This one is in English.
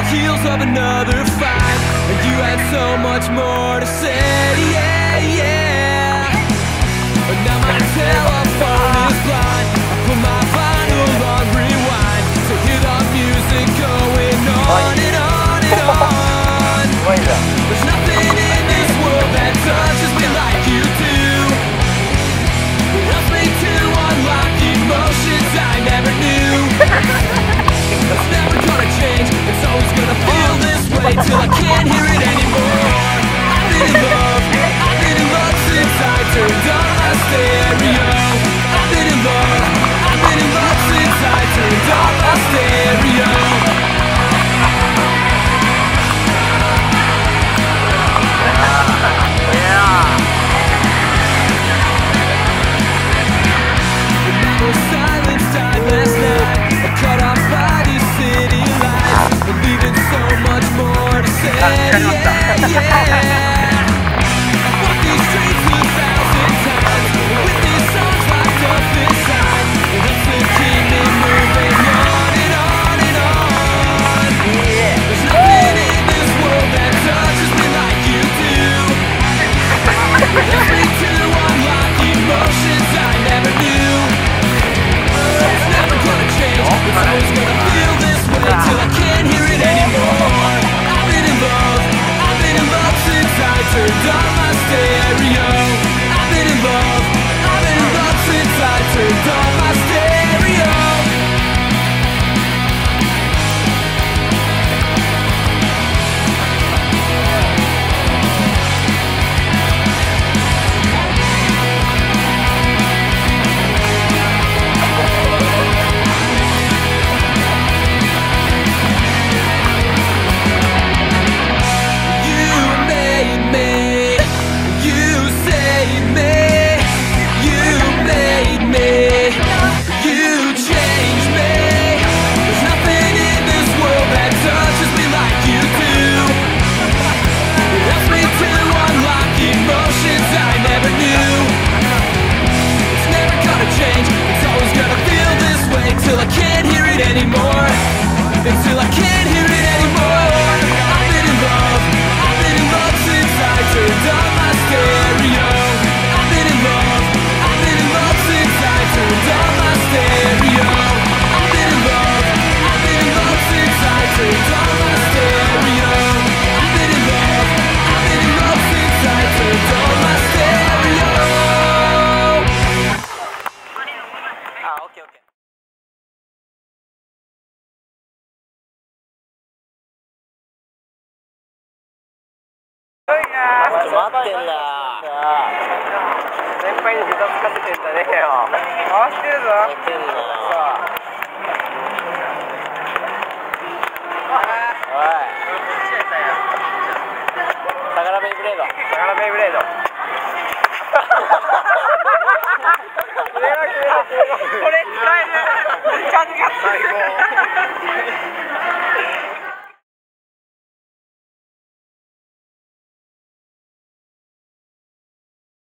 heels of another fight, and you had so much more to say, yeah, yeah. But now my telephone is blind. I put my vinyl on rewind to hear the music going on and on and on. There's nothing in this world that touches me like you do. It helps me to unlock emotions I never knew. It's never gonna change, it's always gonna feel this way till I can't hear it anymore. I've been in love since I turned on my stereo. I've been in love since I turned on my stereo. Silence died last night, cut off by these city lights, and leaving so much more to say, yeah, yeah. I've walked these streets 1,000 times, with these songs locked up inside, and it's to keep me moving on and on and on. There's nothing in this world that touches me like you do. It helps me to unlock emotions I never knew. It's never gonna change, it's always gonna feel this way till I can't hear it anymore. I've been in love since I turned on my stereo. I've been in love since I turned on my stereo. Until I can't hear it anymore. Until I can't hear it anymore. I've been in love since I turned on my stereo. I've been in love since I turned on my stereo. I've been in love since I turned on my stereo. I've been in love since I turned on my stereo. Okay. 待ってんだ。先輩に膝つかせてんじゃねえよ。回してるぞ。回してんだよ。おい。宝ベイブレード。宝ベイブレード。これ使える。感じが最高。